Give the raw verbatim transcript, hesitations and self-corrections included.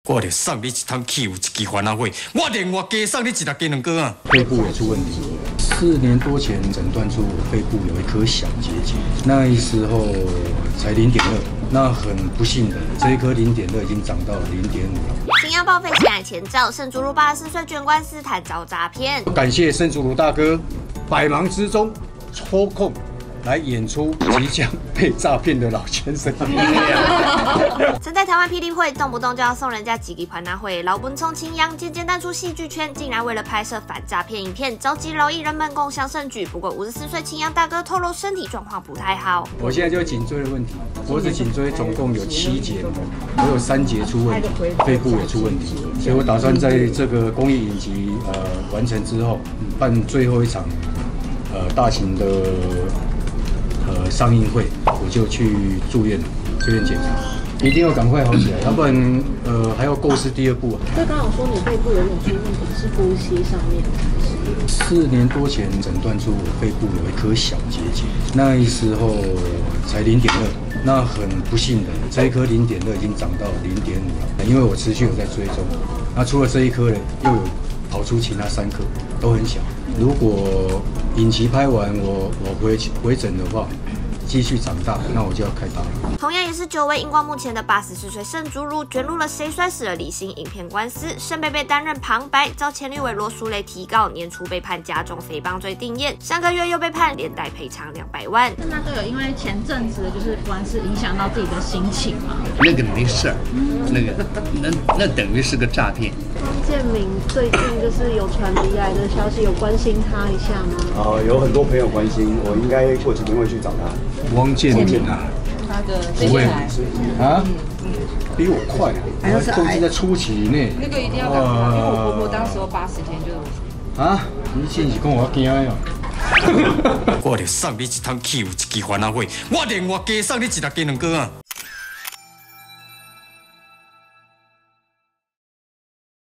我就送你一趟去有一支烦恼会，我另外加送你一粒鸡卵糕啊！ 肺部也出问题，四年多前诊断出我肺部有一颗小结节，那时候才零点二，那很不幸的，这一颗零点二已经长到零点五了。 新阳报废前来前兆，圣祖鲁八十四岁捐官司谈遭诈骗。 感谢圣祖鲁大哥，百忙之中抽空来演出即将被诈骗的老先生。 曾在台湾霹雳会动不动就要送人家几个盘拿会，老本聪青阳渐渐淡出戏剧圈，竟然为了拍摄反诈骗影片，召集老艺人们共襄盛举。不过五十四岁青阳大哥透露身体状况不太好。 我现在就颈椎的问题，脖子颈椎总共有七节，我有三节出问题，肺部也出问题，所以我打算在这个公益影集呃完成之后，办最后一场呃大型的。呃，上映会我就去住院，住院检查，一定要赶快好起来，要不然呃还要构思第二部啊。 所以刚刚有说你肺部有点出问题，是呼吸上面还是？ 四年多前诊断出我肺部有一颗小结节，那时候才零点二，那很不幸的，这一颗零点二已经长到零点五了。因为我持续有在追踪，那除了这一颗呢，又有跑出其他三颗，都很小。如果影集拍完，我我回回诊的话，继续长大，那我就要开刀了。 同样也是久违荧光幕前的八十四岁圣祖鲁，卷入了谁摔死了李星影片官司，圣贝贝担任旁白，遭前女委罗淑蕾提告，年初被判加重诽谤罪定谳，上个月又被判连带赔偿两百万。 那那个有因为前阵子就是官司影响到自己的心情吗？ 那个没事儿，那个那那等于是个诈骗。 汪建民最近就是有传离来的消息，有关心他一下吗？ 啊、呃，有很多朋友关心，我应该过几天会去找他。 汪建民啊， 他的肺腺癌啊，比我快，还要控制在初期以内。 那个一定要赶快，因为我婆婆当时候八十天就。 啊，你真是讲我惊呀！ 我就送你一趟去有一支烦恼会，我另外加送你一粒鸡卵糕啊！